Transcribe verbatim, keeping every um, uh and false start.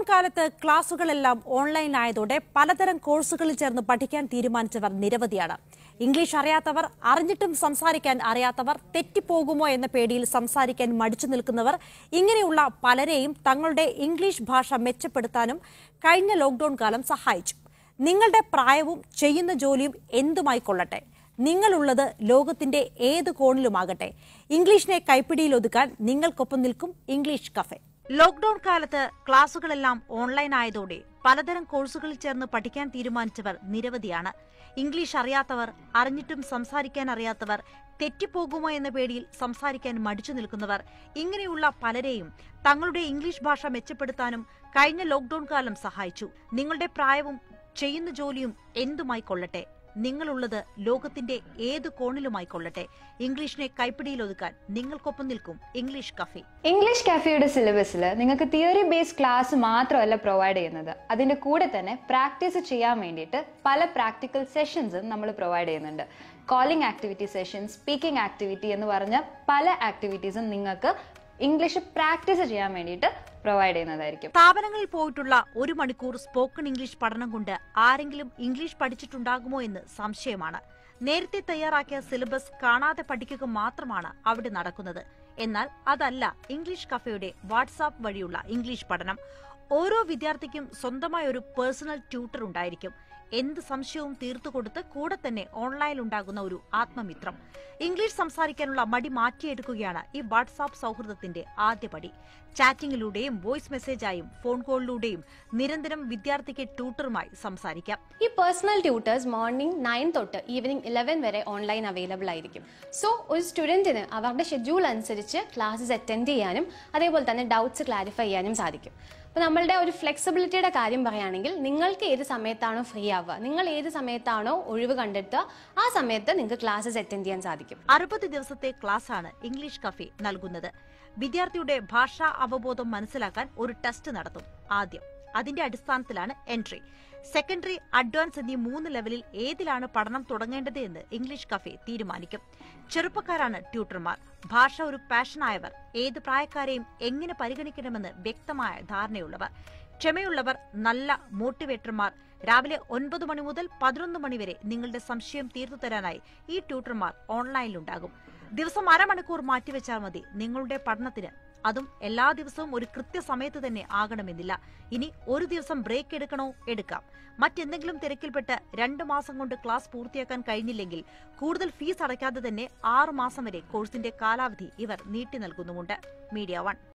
Lockdown കാലത്ത് ക്ലാസുകളെല്ലാം ഓൺലൈനായതോടെ പലതരം കോഴ്സുകളിൽ ചേർന്ന് പഠിക്കാൻ തീരുമാനിച്ചവർ നിരവധിയാണ്. ഇംഗ്ലീഷ് അറിയാത്തവർ, അറിഞ്ഞിട്ടും സംസാരിക്കാൻ അറിയാത്തവർ, തെറ്റിപ്പോകുമോ എന്ന പേടിയിൽ സംസാരിക്കാൻ മടിച്ചു നിൽക്കുന്നവർ, ഇങ്ങനെയുള്ള പലരെയും തങ്ങളുടെ ഇംഗ്ലീഷ് ഭാഷ മെച്ചപ്പെടുത്താനും കഴിഞ്ഞ ലോക്ക്ഡൌൺ കാലം സഹായിച്ചു. നിങ്ങളുടെ പ്രായവും ചെയ്യുന്ന ജോലിയും എന്തുമായിക്കൊള്ളട്ടെ, നിങ്ങളുള്ളത് ലോകത്തിന്റെ ഏത് കോണിലുമാകട്ടെ, ഇംഗ്ലീഷിനെ കൈപ്പിടിയിൽ ഒതുക്കാൻ നിങ്ങൾക്കൊപ്പം നിൽക്കും ഇംഗ്ലീഷ് കഫേ. ലോക്ക്ഡൌൺ കാലത്ത് ക്ലാസുകളെല്ലാം ഓൺലൈൻ ആയതോടെ പലതരം കോഴ്സുകളിൽ ചേർന്ന് പഠിക്കാൻ തീരുമാനിച്ചവർ നിരവധിയാണ്. ഇംഗ്ലീഷ് അറിയാത്തവർ, അറിഞ്ഞിട്ടും സംസാരിക്കാൻ അറിയാത്തവർ, തെറ്റിപ്പോകുമോ എന്ന പേടിയിൽ സംസാരിക്കാൻ മടിച്ചു നിൽക്കുന്നവർ, ഇങ്ങനെയുള്ള പലരെയും തങ്ങളുടെ ഇംഗ്ലീഷ് ഭാഷ മെച്ചപ്പെടുത്താനും കഴിഞ്ഞ ലോക്ക്ഡൌൺ കാലം സഹായിച്ചു. നിങ്ങളുടെ പ്രായവും ചെയ്യുന്ന ജോലിയും എന്തുമായിക്കൊള്ളട്ടെ, നിങ്ങളുള്ളത് ലോകത്തിന്റെ ഏത് കോണിലുമായിക്കൊള്ളട്ടെ, ഇംഗ്ലീഷിനെ കൈപ്പിടിയിൽ ഒതുക്കാൻ നിങ്ങൾക്കൊപ്പം നിൽക്കും ഇംഗ്ലീഷ് കഫേ. ഇംഗ്ലീഷ് കഫേയുടെ സിലബസിൽ നിങ്ങൾക്ക് തിയറി ബേസ്ഡ് ക്ലാസ് മാത്രമല്ല പ്രൊവൈഡ് ചെയ്യുന്നത്, അതിന്റെ കൂടെ തന്നെ പ്രാക്ടീസ് ചെയ്യാൻ വേണ്ടിയിട്ട് പല പ്രാക്ടിക്കൽ സെഷൻസും നമ്മൾ പ്രൊവൈഡ് ചെയ്യുന്നുണ്ട്. Calling activity session, speaking activity എന്ന് പറഞ്ഞ പല ആക്ടിവിറ്റീസും നിങ്ങൾക്ക് ഇംഗ്ലീഷ് പ്രാക്ടീസ് ചെയ്യാൻ വേണ്ടിയിട്ട് പ്രൊവൈഡ് ചെയ്യുന്നതായിരിക്കും. സ്ഥാപനങ്ങളിൽ പോയിട്ടുള്ള ഒരു മണിക്കൂർ സ്പോക്കൺ ഇംഗ്ലീഷ് പഠനം കൊണ്ട് ആരെങ്കിലും ഇംഗ്ലീഷ് പഠിച്ചിട്ടുണ്ടാകുമോ എന്ന് സംശയമാണ്. നേരത്തെ തയ്യാറാക്കിയ സിലബസ് കാണാതെ പഠിക്കുക മാത്രമാണ് അവിടെ നടക്കുന്നത്. എന്നാൽ അതല്ല ഇംഗ്ലീഷ് കഫേയുടെ വാട്സാപ്പ് വഴിയുള്ള ഇംഗ്ലീഷ് പഠനം. ഓരോ വിദ്യാർത്ഥിക്കും സ്വന്തമായ ഒരു പേഴ്സണൽ ട്യൂട്ടർ ഉണ്ടായിരിക്കും. എന്ത് സംശയവും തീർത്തുകൊടുത്ത് കൂടെ തന്നെ ഓൺലൈനിൽ ഉണ്ടാകുന്ന ഒരു ആത്മമിത്രം. ഇംഗ്ലീഷ് സംസാരിക്കാനുള്ള മടി മാറ്റിയെടുക്കുകയാണ് ഈ വാട്സാപ്പ് സൗഹൃദത്തിന്റെ ആദ്യപടി. ചാറ്റിംഗിലൂടെയും വോയിസ് മെസ്സേജായും ഫോൺ കോളിലൂടെയും നിരന്തരം വിദ്യാർത്ഥിക്ക് ട്യൂട്ടറുമായി സംസാരിക്കാം. ഈ പേഴ്സണൽ ട്യൂട്ടേഴ്സ് മോർണിംഗ് നയൻ തൊട്ട് ഈവനിംഗ് ഇലവൻ വരെ ഓൺലൈൻ അവൈലബിൾ ആയിരിക്കും. സോ ഒരു സ്റ്റുഡന്റിന് അവരുടെ ഷെഡ്യൂൾ അനുസരിച്ച് ക്ലാസ്സസ് അറ്റൻഡ് ചെയ്യാനും അതേപോലെ തന്നെ ഡൗട്ട്സ് ക്ലാരിഫൈ ചെയ്യാനും സാധിക്കും. അപ്പോൾ നമ്മളുടെ ഒരു ഫ്ലെക്സിബിലിറ്റിയുടെ കാര്യം പറയുകയാണെങ്കിൽ നിങ്ങൾക്ക് ഏത് സമയത്താണോ ഫ്രീ ആവുക, നിങ്ങൾ ഏത് സമയത്താണോ ഒഴിവ് കണ്ടെത്തുക, ആ സമയത്ത് നിങ്ങൾക്ക് ക്ലാസ്സസ് അറ്റൻഡ് ചെയ്യാൻ സാധിക്കും. അറുപത് ദിവസത്തെ ക്ലാസ്സാണ് ഇംഗ്ലീഷ് കഫേ നൽകുന്നത്. വിദ്യാർത്ഥിയുടെ ഭാഷാ അവബോധം മനസ്സിലാക്കാൻ ഒരു ടെസ്റ്റ് നടത്തും ആദ്യം. അതിന്റെ അടിസ്ഥാനത്തിലാണ് എൻട്രി. സെക്കൻഡറി, അഡ്വാൻസ് എന്നീ മൂന്ന് ലെവലിൽ ഏതിലാണ് പഠനം തുടങ്ങേണ്ടത് എന്ന് ഇംഗ്ലീഷ് കഫേ തീരുമാനിക്കും. ചെറുപ്പക്കാരാണ് ട്യൂട്ടർമാർ. ഭാഷ ഒരു പാഷനായവർ, ഏത് പ്രായക്കാരെയും എങ്ങനെ പരിഗണിക്കണമെന്ന് വ്യക്തമായ ധാരണയുള്ളവർ, ക്ഷമയുള്ളവർ, നല്ല മോട്ടിവേറ്റർമാർ. രാവിലെ ഒൻപത് മണി മുതൽ പതിനൊന്ന് മണി വരെ നിങ്ങളുടെ സംശയം തീർത്തു തരാനായി ഈ ട്യൂട്ടർമാർ ഓൺലൈനിലുണ്ടാകും. ദിവസം അരമണിക്കൂർ മാറ്റിവെച്ചാൽ മതി നിങ്ങളുടെ പഠനത്തിന്. അതും എല്ലാ ദിവസവും ഒരു കൃത്യസമയത്ത് തന്നെ ആകണമെന്നില്ല. ഇനി ഒരു ദിവസം ബ്രേക്ക് എടുക്കണോ എടുക്കാം. മറ്റെന്തെങ്കിലും തിരക്കിൽപ്പെട്ട് രണ്ടു മാസം കൊണ്ട് ക്ലാസ് പൂർത്തിയാക്കാൻ കഴിഞ്ഞില്ലെങ്കിൽ കൂടുതൽ ഫീസ് അടയ്ക്കാതെ തന്നെ ആറു മാസം വരെ കോഴ്സിന്റെ കാലാവധി ഇവർ നീട്ടി നൽകുന്നുമുണ്ട്. Media one.